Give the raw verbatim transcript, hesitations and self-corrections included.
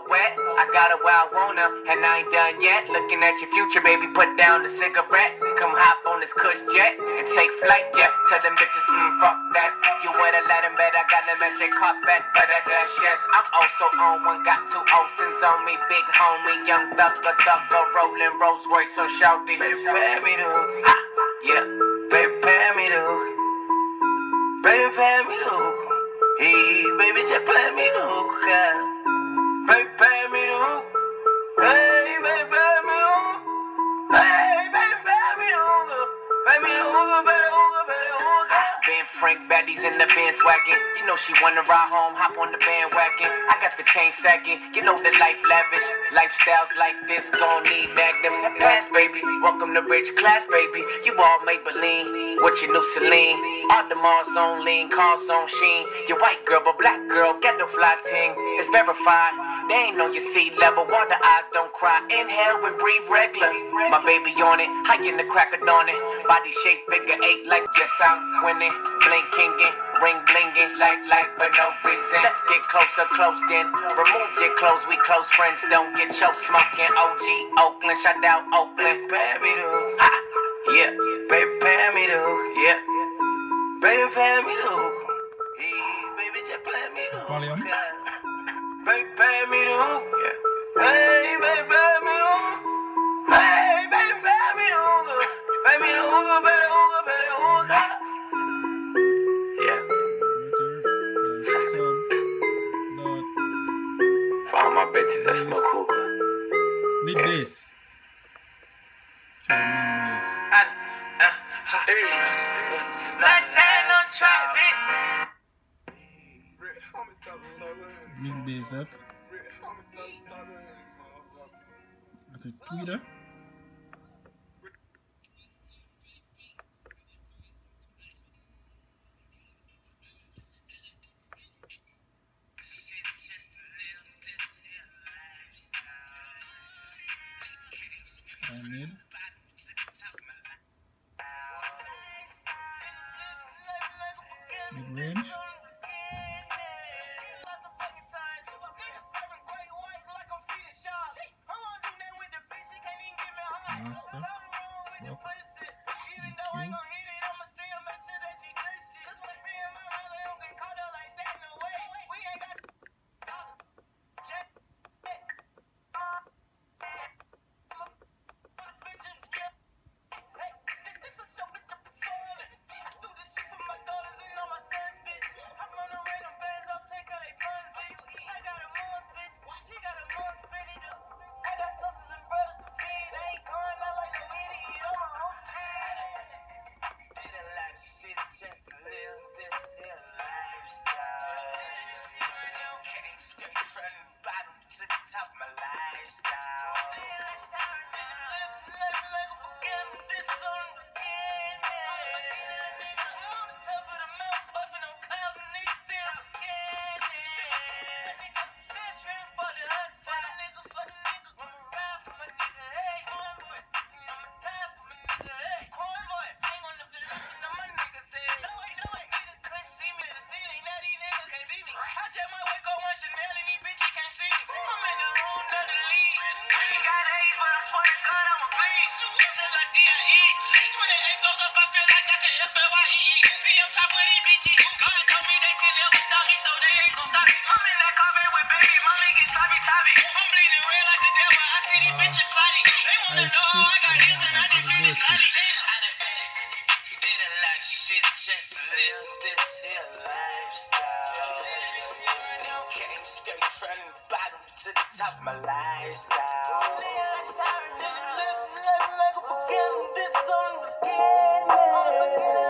wet. I got her where I want her, and I ain't done yet. Looking at your future, baby, put down the cigarette. Come hop on this cush jet and take flight, yeah. Tell them bitches, mm, fuck that. You wanna let them bet, I got them at your carpet. But that dash, yes, I'm also on one. Got two Olsen's on me, big homie, young thugger, thugger, rolling Rolls Royce, so shouty. Baby, pay me the hook. Ha, yeah. Baby, pay me the hook. Baby, pay me the hook. Hey, baby, just play me the hook. Yeah. Baby, pay me the hook. Hey, baby, pay me the hook. Hey, baby, pay me the hook. Pay me the hook, baby, hook, baby, hook. Ben Frank baddies in the Benz wagon. You know she wanna ride home, hop on the bandwagon. I got the chain sagging, you know the life lavish. Lifestyles like this gon' need magnums. Pass, baby, welcome to rich class, baby. You all Maybelline, what your new Celine? Audemars on lean, cars on sheen. Your white girl, but black girl, get the fly ting. It's verified, they ain't on your sea level. Water eyes don't cry, inhale and breathe regular. My baby on it, high in the crack of dawn it. Body shape figure eight like just I'm winning. Blink kingin', ring blingin', like like but no reason. Let's get closer, close then. Remove your clothes, we close friends. Don't get choked smoking. O G Oakland, shout out Oakland. Pay me the hook. Ha, yeah, Baby, pay me the hook. yeah. Baby, pay me the hook. Hey, baby, just play me the hook. Volume. Baby, pay me the hook. Yeah. Hey, baby, pay me the hook. Hey, baby, pay me the hook. Pay me the hook, baby, hook, baby, hook. Yeah. Sub, For all my bitches that smoke hookah. mid bass. Try mid bass. Like that, no trap, bitch. Mid bass that. That's a tweeter. I mid. Mid range. Master. Rock. E Q. My lifestyle. This is on the beginning.